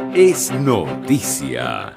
Es noticia.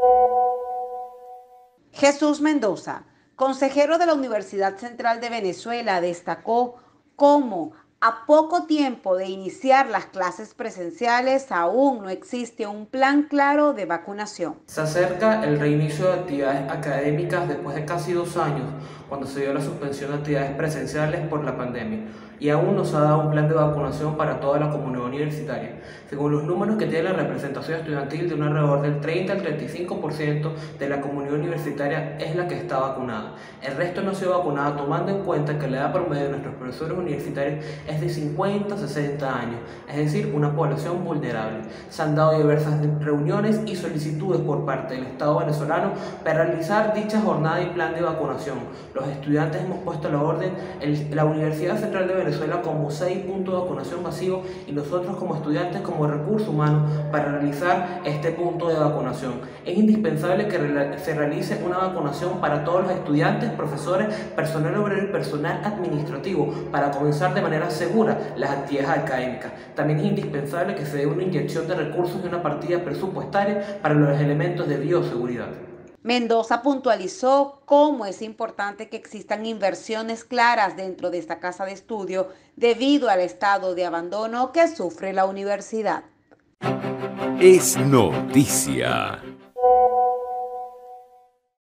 Jesús Mendoza, consejero de la Universidad Central de Venezuela, destacó cómo a poco tiempo de iniciar las clases presenciales aún no existe un plan claro de vacunación. Se acerca el reinicio de actividades académicas después de casi 2 años, cuando se dio la suspensión de actividades presenciales por la pandemia, y aún no se ha dado un plan de vacunación para toda la comunidad universitaria. Según los números que tiene la representación estudiantil, de un alrededor del 30 al 35% de la comunidad universitaria es la que está vacunada. El resto no ha sido vacunada, tomando en cuenta que la edad promedio de nuestros profesores universitarios es de 50 a 60 años, es decir, una población vulnerable. Se han dado diversas reuniones y solicitudes por parte del Estado venezolano para realizar dicha jornada y plan de vacunación. Los estudiantes hemos puesto a la orden la Universidad Central de Venezuela como 6 puntos de vacunación masivo y nosotros como estudiantes como recurso humano para realizar este punto de vacunación. Es indispensable que se realice una vacunación para todos los estudiantes, profesores, personal obrero y personal administrativo para comenzar de manera segura las actividades académicas. También es indispensable que se dé una inyección de recursos y una partida presupuestaria para los elementos de bioseguridad. Mendoza puntualizó cómo es importante que existan inversiones claras dentro de esta casa de estudio debido al estado de abandono que sufre la universidad. Es noticia.